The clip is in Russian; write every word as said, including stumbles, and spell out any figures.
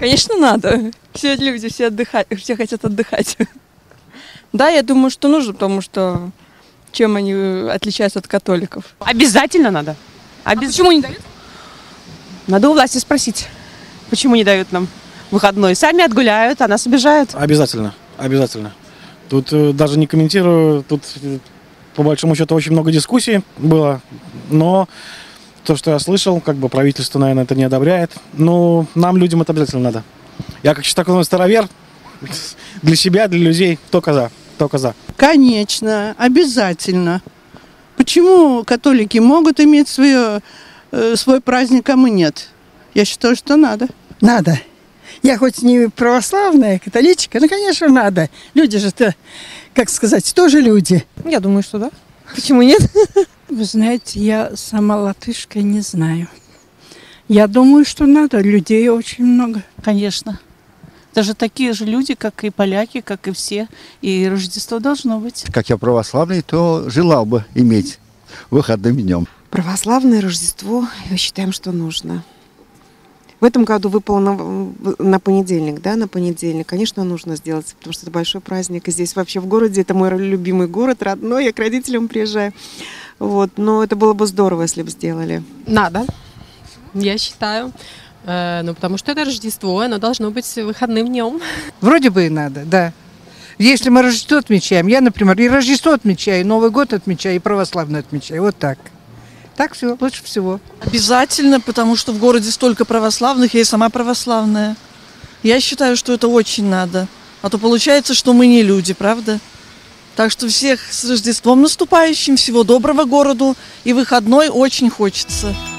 Конечно, надо. Все люди, все отдыхают, все хотят отдыхать. Да, я думаю, что нужно, потому что чем они отличаются от католиков. Обязательно надо. Обяз... А почему не дают? Надо у власти спросить, почему не дают нам выходной. Сами отгуляют, а нас обижают. Обязательно, обязательно. Тут э, даже не комментирую, тут э, по большому счету очень много дискуссий было, но то, что я слышал, как бы правительство, наверное, это не одобряет. Но нам, людям, это обязательно надо. Я как такой старовер, для себя, для людей, только за, только за. Конечно, обязательно. Почему католики могут иметь свое, э, свой праздник, а мы нет? Я считаю, что надо. Надо. Я хоть не православная, католичка, но, конечно, надо. Люди же, как сказать, тоже люди. Я думаю, что да. Почему нет? Вы знаете, я сама латышка не знаю. Я думаю, что надо. Людей очень много. Конечно. Даже такие же люди, как и поляки, как и все. И Рождество должно быть. Как я православный, то желал бы иметь выходным днем. Православное Рождество, мы считаем, что нужно. В этом году выпало на, на понедельник, да, на понедельник. Конечно, нужно сделать, потому что это большой праздник. И здесь вообще в городе, это мой любимый город, родной, я к родителям приезжаю. Вот, но это было бы здорово, если бы сделали. Надо, я считаю. Э, ну, потому что это Рождество, оно должно быть выходным днем. Вроде бы и надо, да. Если мы Рождество отмечаем, я, например, и Рождество отмечаю, и Новый год отмечаю, и православный отмечаю. Вот так. Так все, лучше всего. Обязательно, потому что в городе столько православных, я и сама православная. Я считаю, что это очень надо. А то получается, что мы не люди, правда? Так что всех с Рождеством наступающим, всего доброго городу. И выходной очень хочется.